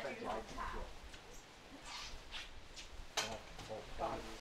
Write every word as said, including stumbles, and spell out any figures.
再加一点酒。哦哦，大